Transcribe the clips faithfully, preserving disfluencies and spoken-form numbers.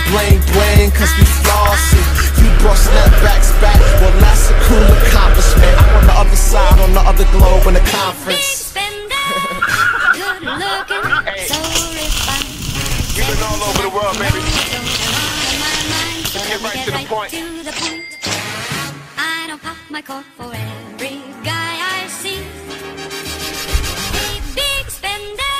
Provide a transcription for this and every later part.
bling bling, cause we flossy. You brought snapbacks back, well that's a cool accomplishment. I'm on the other side, on the other globe in the conference. Big spender, good looking, so refined. You've been all over the world, baby. So Get right to the point. to the point. I don't pop my cork for every guy I see. Hey, big spender.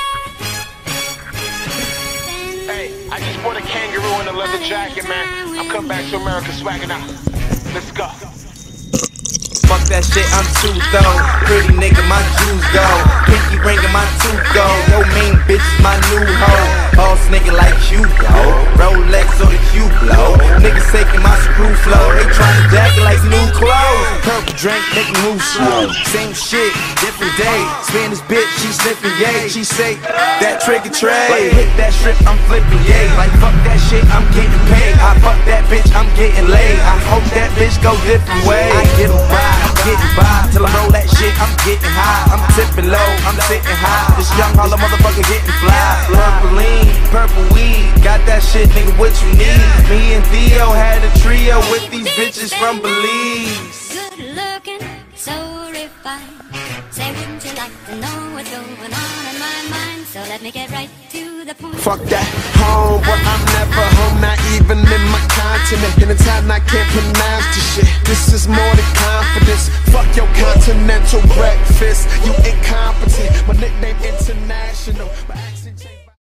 Hey, I just bought a kangaroo in a leather jacket, man. I'm coming back to America swagging out. Let's go. Fuck that shit, I'm too though. Pretty nigga, my juice go. Pinky ring in my tooth go. Yo, main bitch is my new hoe. Boss nigga like you, yo. Rolex or the Q blow. Niggas taking my screw flow. They tryna jack it like new clothes. Purple drink, make me move slow. Same shit, different day. Spanish bitch, she sniffing yay. She say that trigger tray. Like hit that strip, I'm flipping yay. Like fuck that shit, I'm getting paid. I fuck that bitch, I'm getting laid. I hope that bitch go different ways. I get 'em by. I'm getting by, till I roll that shit, I'm getting high. I'm tipping low, I'm sitting high. This young holla motherfucker getting fly. Purple lean, purple weed, got that shit, nigga, what you need? Me and Theo had a trio with these bitches from Belize. Good looking, so refined. Say, wouldn't you like to know what's going on in my mind? So let me get right to the point. Fuck that home, but I'm never home, not even in my continent. In a time I can't pronounce this shit. This is more than confidence. Fuck your continental breakfast. You incompetent. My nickname international. My accent